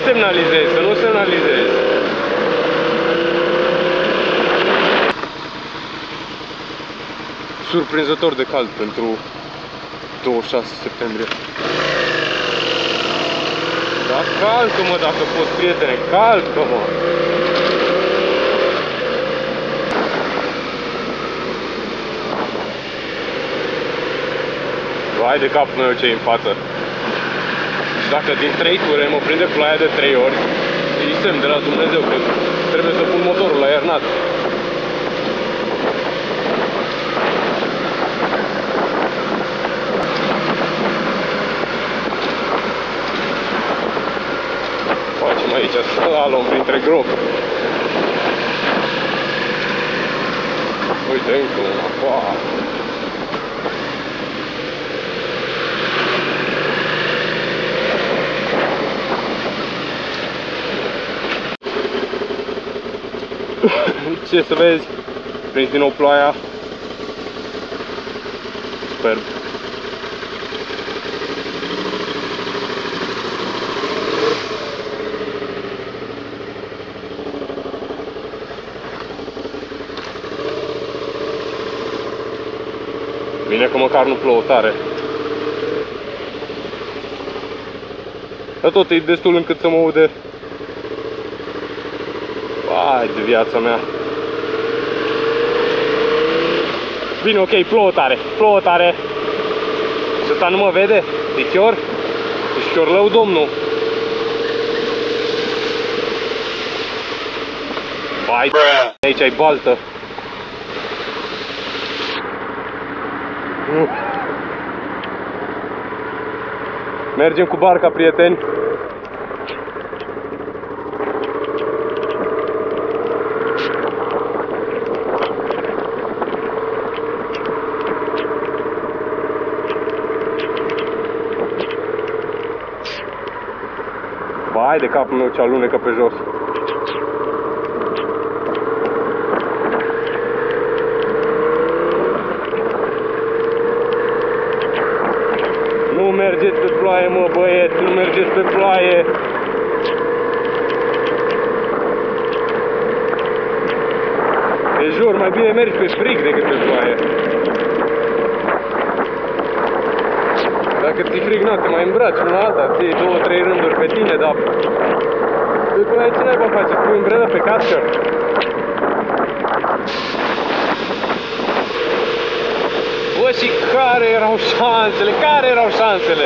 semnalizezi, să nu semnalizezi. Surprinzător de cald pentru 26 septembrie. Da, calcă-mă dacă poți, prietene, calcă-mă! Vai de capul meu ce-i în față. Și dacă din 3 ture mă prinde ploaia de 3 ori, e semn de la Dumnezeu că trebuie să pun motorul la iernat. Facem aici slalom printre gropi. Uite, încă una, wow. Ce să vezi, prins din nou ploaia. Superb. Bine că măcar nu plouă tare. Dar tot e destul încât să mă aude. Vai de viața mea. Bine, ok, plouă tare. Și ăsta nu mă vede? E chior? E chiorlău, domnul. Vai, aici ai baltă. Mergem cu barca, prieteni. Vai de capul meu ce alunecă pe jos. Nu mergeți pe ploaie, mă băieți, nu mergeți pe ploaie. Te jur, mai bine mergi pe frig decât pe ploaie. Dacă ți-i frig, nu, te mai îmbraci una alta, ții 2-3 rânduri pe tine, dar după aia ce naiba faci? Pui umbrelă pe cască? Bă, și care erau șansele? Care erau șansele?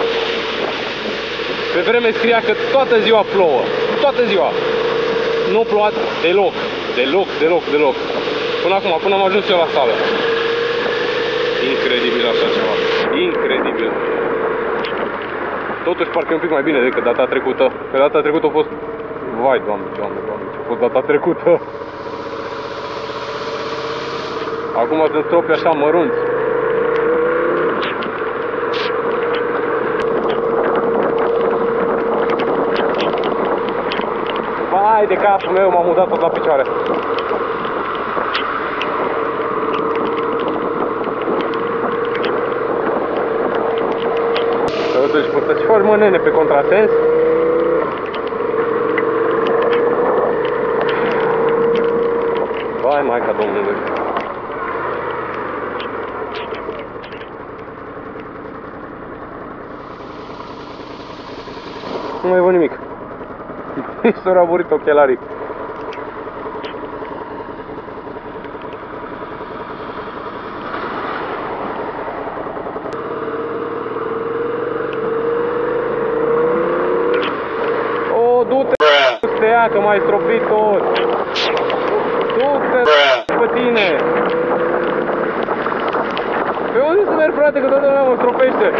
Pe vreme scria că toată ziua plouă. Toată ziua. Nu a plouat deloc. Deloc. Până acum, până am ajuns eu la sală. Incredibil așa ceva. Incredibil. Totuși parcă e un pic mai bine decât data trecută. Că data trecută a fost... Vai, doamne, a fost data trecută. Acum sunt stropi așa mărunți. Vai de capul meu, m-am mutat tot la picioare. Deci poți să-ți faci, mă, nene, pe contrasens? Vai, Maica Domnului! Nu mai văd nimic. Mi s-au raburit ochelarii. Că m-ai stropit tot. Du-te pe tine. Pe unde să merg, frate, că toată lumea mă stropește?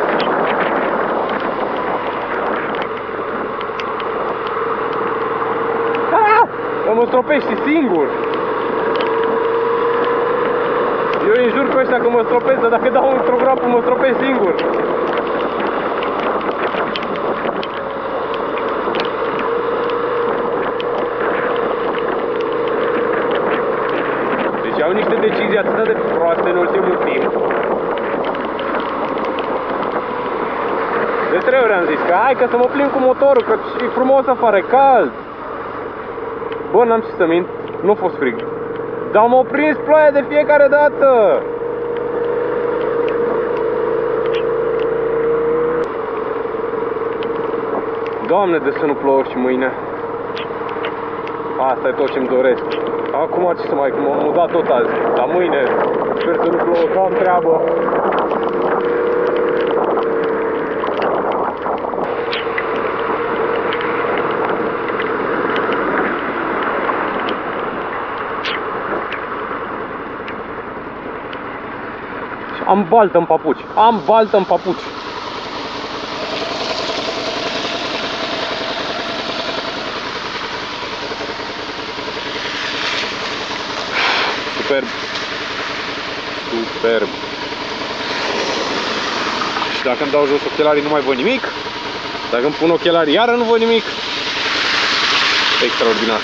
Că mă stropești singur. Eu îi jur pe ăștia că mă stropesc, dar dacă dau într-o groapă mă stropesc singur. Au niște decizii atât de proaste în ultimul timp. De 3 ori am zis că hai că să mă plimb cu motorul, că e frumos afară, e cald. Bă, n-am ce să mint, nu a fost frig. Dar m-a prins ploaia de fiecare dată. Doamne, de să nu plouă și mâine. Asta e tot ce-mi doresc. Acum ce să mai, că m-am mutat tot azi. Dar mâine sper să nu plouă, că am treabă. Am baltă în papuci. Am baltă în papuci. Superb. Superb. Și dacă îmi dau jos ochelarii nu mai văd nimic. Dacă îmi pun ochelarii iară nu văd nimic. Extraordinar.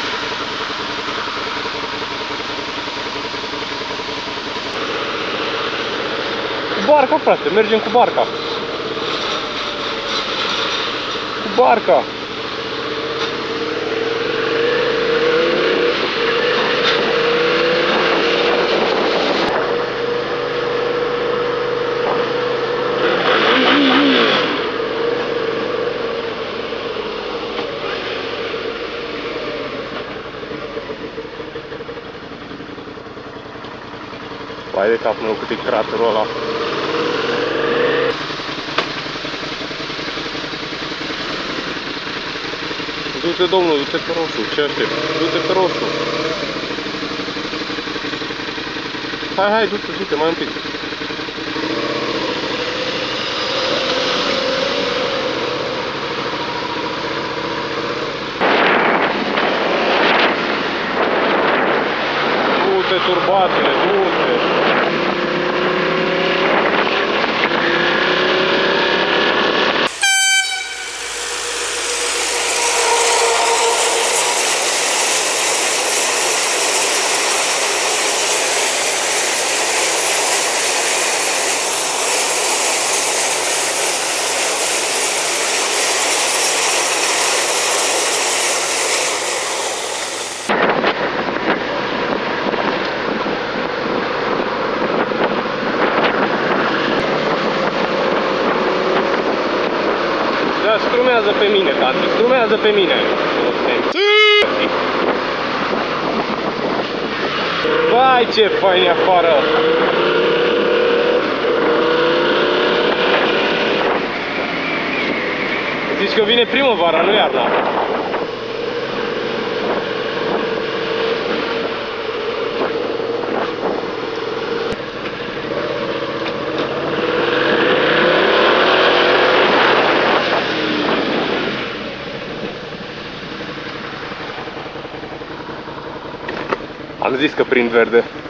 Cu barca, frate, mergem cu barca. Cu barca. Vai de capul meu, cât e craterul ăla. Du-te, domnul, du-te pe roșu, ce aștept? Du-te pe roșu. Hai, du-te, mai un pic. Du-te, turbatele, du-te. Da, strumează pe mine, tati, strumează pe mine. Vai, ce fain e afară! Zici că vine primăvara, nu iarna. Am zis că prind verde.